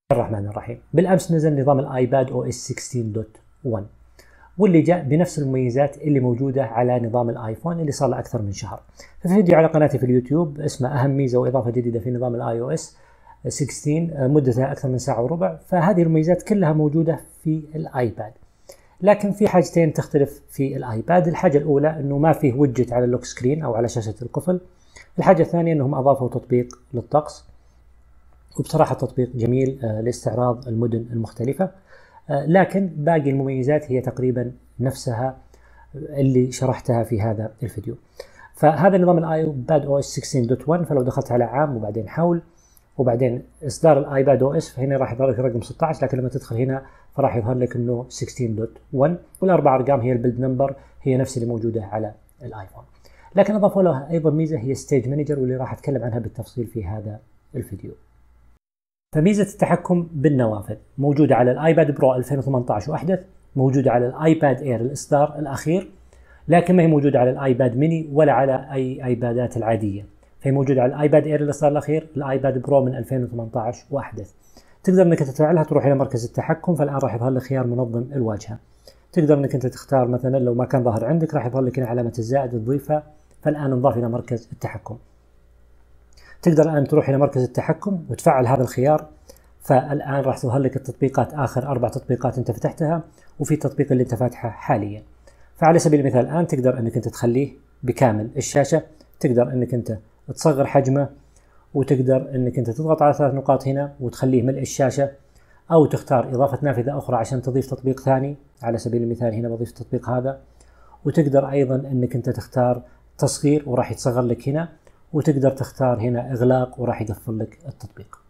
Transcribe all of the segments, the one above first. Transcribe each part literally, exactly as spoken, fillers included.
الرحمن الرحيم. بالامس نزل نظام الايباد او اس ستة عشر دوت واحد واللي جاء بنفس المميزات اللي موجوده على نظام الايفون اللي صار له اكثر من شهر. في فيديو على قناتي في اليوتيوب اسمه اهم ميزه واضافه جديده في نظام الاي او اس ستة عشر مدتها اكثر من ساعه وربع، فهذه المميزات كلها موجوده في الايباد. لكن في حاجتين تختلف في الايباد. الحاجه الاولى انه ما فيه ويدجت على اللوك سكرين او على شاشه القفل. الحاجه الثانيه انهم اضافوا تطبيق للطقس، وبصراحة تطبيق جميل لاستعراض المدن المختلفة، لكن باقي المميزات هي تقريبا نفسها اللي شرحتها في هذا الفيديو. فهذا نظام الايباد او اس ستة عشر دوت واحد، فلو دخلت على عام وبعدين حول وبعدين اصدار الايباد او اس، فهنا راح يظهر لك رقم ستة عشر، لكن لما تدخل هنا فراح يظهر لك انه ستة عشر دوت واحد، والاربع ارقام هي البيلد نمبر، هي نفس اللي موجودة على الايفون. لكن اضافوا له ايضا ميزة هي ستيج مانجر، واللي راح اتكلم عنها بالتفصيل في هذا الفيديو. فميزة التحكم بالنوافذ موجودة على الايباد برو ألفين وثمانية عشر واحدث، موجودة على الايباد اير الاصدار الاخير، لكن ما هي موجودة على الايباد ميني ولا على اي ايبادات العادية. فهي موجودة على الايباد اير الاصدار الاخير، الايباد برو من ألفين وثمانية عشر واحدث. تقدر انك تفعلها، تروح الى مركز التحكم، فالان راح يظهر لك خيار منظم الواجهة. تقدر انك انت تختار مثلا لو ما كان ظاهر عندك راح يظهر لك هنا علامة الزائد تضيفها، فالان انضاف الى مركز التحكم. تقدر الان تروح الى مركز التحكم وتفعل هذا الخيار، فالآن راح تظهر لك التطبيقات، آخر أربع تطبيقات أنت فتحتها وفي التطبيق اللي أنت فاتحه حاليا. فعلى سبيل المثال الآن تقدر أنك أنت تخليه بكامل الشاشة، تقدر أنك أنت تصغر حجمه، وتقدر أنك أنت تضغط على ثلاث نقاط هنا وتخليه ملء الشاشة، أو تختار إضافة نافذة أخرى عشان تضيف تطبيق ثاني. على سبيل المثال هنا بضيف التطبيق هذا، وتقدر أيضا أنك أنت تختار تصغير وراح يتصغر لك هنا، وتقدر تختار هنا إغلاق وراح يقفل لك التطبيق.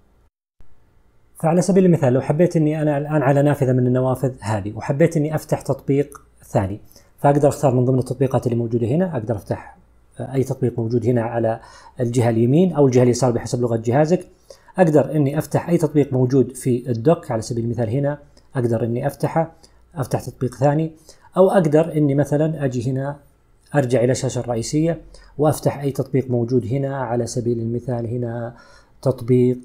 فعلى سبيل المثال لو حبيت اني انا الان على نافذه من النوافذ هذه وحبيت اني افتح تطبيق ثاني، فاقدر اختار من ضمن التطبيقات اللي موجوده هنا، اقدر افتح اي تطبيق موجود هنا على الجهه اليمين او الجهه اليسار بحسب لغه جهازك. اقدر اني افتح اي تطبيق موجود في الدوك، على سبيل المثال هنا اقدر اني افتحه، افتح تطبيق ثاني، او اقدر اني مثلا اجي هنا ارجع الى الشاشه الرئيسيه وافتح اي تطبيق موجود هنا. على سبيل المثال هنا تطبيق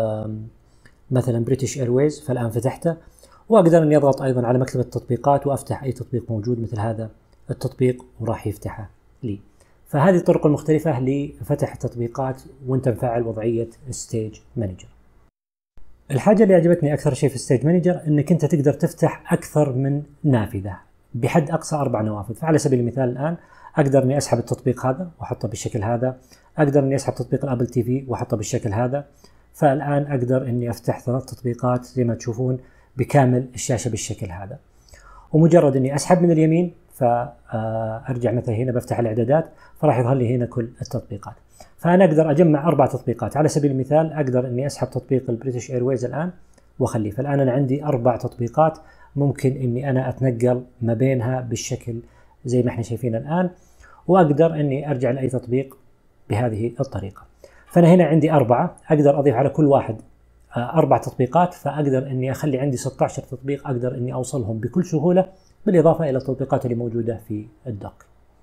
مثلا بريتش ايرويز، فالان فتحته، واقدر اني اضغط ايضا على مكتبه التطبيقات وافتح اي تطبيق موجود مثل هذا التطبيق وراح يفتحه لي. فهذه الطرق المختلفه لفتح التطبيقات وانت مفعل وضعيه ستيج مانجر. الحاجه اللي عجبتني اكثر شيء في ستيج مانجر انك انت تقدر تفتح اكثر من نافذه بحد اقصى اربع نوافذ. فعلى سبيل المثال الان اقدر اني اسحب التطبيق هذا واحطه بالشكل هذا، اقدر اني اسحب تطبيق الابل تي في واحطه بالشكل هذا، فالآن أقدر أني أفتح ثلاث تطبيقات زي ما تشوفون بكامل الشاشة بالشكل هذا. ومجرد أني أسحب من اليمين فأرجع مثلا هنا بفتح الإعدادات، فراح يظهر لي هنا كل التطبيقات. فأنا أقدر أجمع أربع تطبيقات. على سبيل المثال أقدر أني أسحب تطبيق البريتش ايرويز الآن وأخليه، فالآن أنا عندي أربع تطبيقات ممكن أني أنا أتنقل ما بينها بالشكل زي ما احنا شايفين الآن، وأقدر أني أرجع لأي تطبيق بهذه الطريقة. فأنا هنا عندي أربعة، أقدر أضيف على كل واحد أربع تطبيقات، فأقدر أني أخلي عندي ستة عشر تطبيق أقدر أني أوصلهم بكل سهولة، بالإضافة إلى التطبيقات اللي موجودة في الدوك.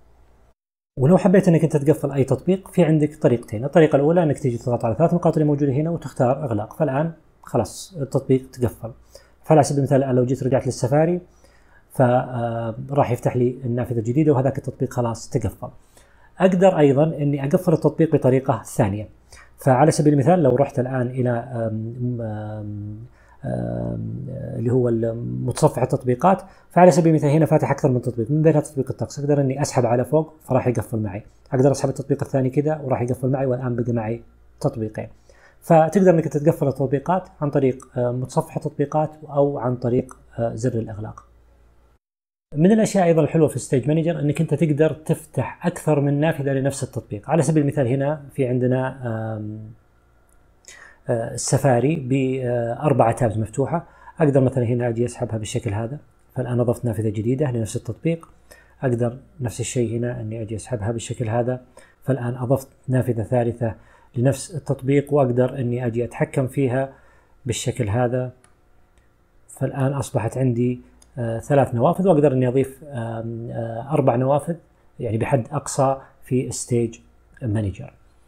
ولو حبيت أنك أنت تقفل أي تطبيق، في عندك طريقتين. الطريقة الأولى أنك تيجي تضغط على ثلاث نقاط اللي موجودة هنا وتختار إغلاق، فالآن خلاص التطبيق تقفل. فعلى سبيل المثال الآن لو جيت رجعت للسفاري فراح يفتح لي النافذة الجديدة وهذاك التطبيق خلاص تقفل. أقدر أيضا أني أقفل التطبيق بطريقة ثانية. فعلى سبيل المثال لو رحت الآن إلى آم آم آم اللي هو متصفح التطبيقات، فعلى سبيل المثال هنا فاتح أكثر من تطبيق، من بينها تطبيق الطقس، أقدر أني أسحب على فوق فراح يقفل معي، أقدر أسحب التطبيق الثاني كذا وراح يقفل معي، والآن بقى معي تطبيقين. فتقدر أنك تتقفل التطبيقات عن طريق متصفح التطبيقات أو عن طريق زر الإغلاق. من الاشياء ايضا الحلوه في ستيج مانجر انك انت تقدر تفتح اكثر من نافذه لنفس التطبيق. على سبيل المثال هنا في عندنا السفاري باربعه تابز مفتوحه، اقدر مثلا هنا اجي اسحبها بالشكل هذا، فالان اضفت نافذه جديده لنفس التطبيق. اقدر نفس الشيء هنا اني اجي اسحبها بالشكل هذا، فالان اضفت نافذه ثالثه لنفس التطبيق، واقدر اني اجي اتحكم فيها بالشكل هذا، فالان اصبحت عندي آه، ثلاث نوافذ، واقدر اني اضيف آه، آه، اربع نوافذ يعني بحد اقصى في ستيج مانجر.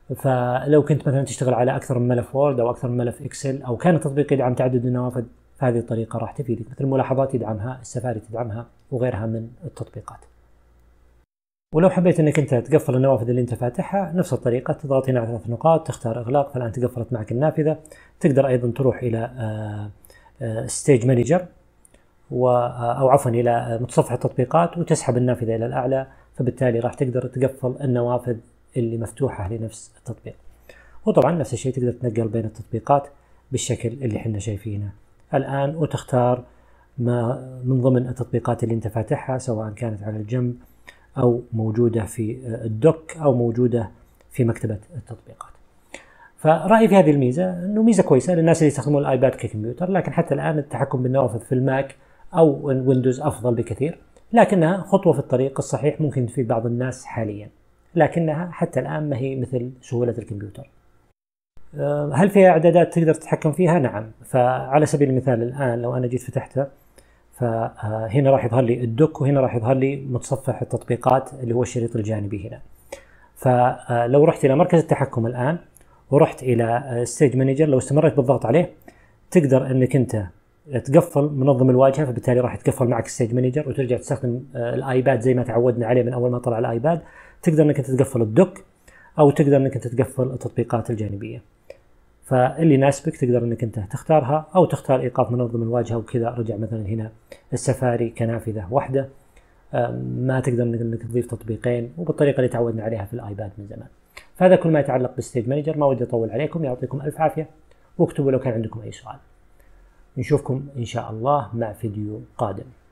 فلو كنت مثلا تشتغل على اكثر من ملف وورد او اكثر من ملف اكسل، او كان التطبيق يدعم تعدد النوافذ، فهذه الطريقه راح تفيدك. مثل الملاحظات يدعمها، السفاري تدعمها، وغيرها من التطبيقات. ولو حبيت انك انت تقفل النوافذ اللي انت فاتحها، نفس الطريقه، تضغط هنا على ثلاث نقاط، تختار اغلاق، فالان تقفلت معك النافذه. تقدر ايضا تروح الى ستيج مانجر او عفوا الى متصفح التطبيقات وتسحب النافذه الى الاعلى، فبالتالي راح تقدر تقفل النوافذ اللي مفتوحه لنفس التطبيق. وطبعا نفس الشيء تقدر تنقل بين التطبيقات بالشكل اللي احنا شايفينه الان، وتختار ما من ضمن التطبيقات اللي انت فاتحها، سواء كانت على الجنب او موجوده في الدوك او موجوده في مكتبه التطبيقات. فرأيي في هذه الميزه انه ميزه كويسه للناس اللي يستخدمون الايباد ككمبيوتر، لكن حتى الان التحكم بالنوافذ في الماك او ويندوز افضل بكثير، لكنها خطوه في الطريق الصحيح، ممكن تفيد بعض الناس حاليا، لكنها حتى الان ما هي مثل سهوله الكمبيوتر. هل فيها اعدادات تقدر تتحكم فيها؟ نعم. فعلى سبيل المثال الان لو انا جيت فتحتها، فهنا راح يظهر لي الدوك، وهنا راح يظهر لي متصفح التطبيقات اللي هو الشريط الجانبي هنا. فلو رحت الى مركز التحكم الان ورحت الى ستيج مانجر، لو استمريت بالضغط عليه تقدر انك انت تقفل منظم الواجهه، فبالتالي راح يتقفل معك ستيج مانجر وترجع تستخدم الايباد زي ما تعودنا عليه من اول ما طلع الايباد. تقدر انك انت تقفل الدوك او تقدر انك انت تقفل التطبيقات الجانبيه، فاللي يناسبك تقدر انك انت تختارها، او تختار ايقاف منظم الواجهه وكذا رجع مثلا هنا السفاري كنافذه واحده، ما تقدر انك تضيف تطبيقين، وبالطريقه اللي تعودنا عليها في الايباد من زمان. فهذا كل ما يتعلق بالستيج مانجر. ما ودي اطول عليكم، يعطيكم الف عافيه، واكتبوا لو كان عندكم اي سؤال. نشوفكم ان شاء الله مع فيديو قادم.